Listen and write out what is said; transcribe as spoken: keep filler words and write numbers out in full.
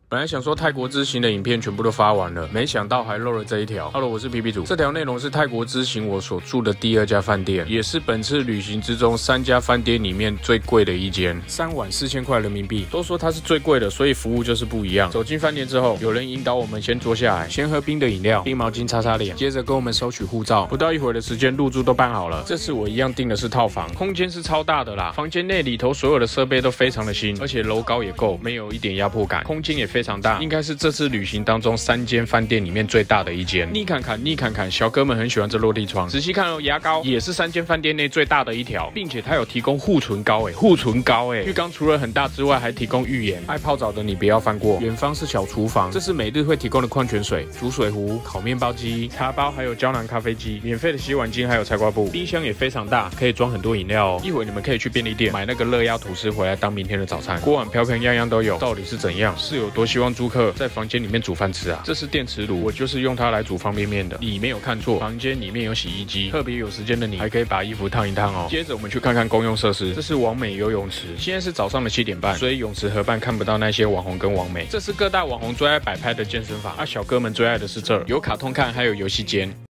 本来想说泰国之行的影片全部都发完了，没想到还漏了这一条。Hello， 我是皮皮主。这条内容是泰国之行我所住的第二家饭店，也是本次旅行之中三家饭店里面最贵的一间，三晚四千块人民币。都说它是最贵的，所以服务就是不一样。走进饭店之后，有人引导我们先坐下来，先喝冰的饮料，冰毛巾擦擦脸，接着跟我们收取护照。不到一会儿的时间，入住都办好了。这次我一样订的是套房，空间是超大的啦。房间内里头所有的设备都非常的新，而且楼高也够，没有一点压迫感，空间也非常大，应该是这次旅行当中三间饭店里面最大的一间。逆看看，逆看看，小哥们很喜欢这落地窗。仔细看哦，牙膏也是三间饭店内最大的一条，并且它有提供护唇膏诶，护唇膏诶。浴缸除了很大之外，还提供浴盐，爱泡澡的你不要放过。远方是小厨房，这是每日会提供的矿泉水、煮水壶、烤面包机、茶包，还有胶囊咖啡机，免费的洗碗巾，还有菜瓜布。冰箱也非常大，可以装很多饮料哦。一会儿你们可以去便利店买那个热压吐司回来当明天的早餐。锅碗瓢盆样样都有，到底是怎样？是有多希望租客在房间里面煮饭吃啊？这是电磁炉，我就是用它来煮方便面的。你没有看错，房间里面有洗衣机，特别有时间的你还可以把衣服烫一烫哦。接着我们去看看公用设施，这是网美游泳池。现在是早上的七点半，所以泳池河畔看不到那些网红跟网美。这是各大网红最爱摆拍的健身房，啊，小哥们最爱的是这儿，有卡通看，还有游戏间。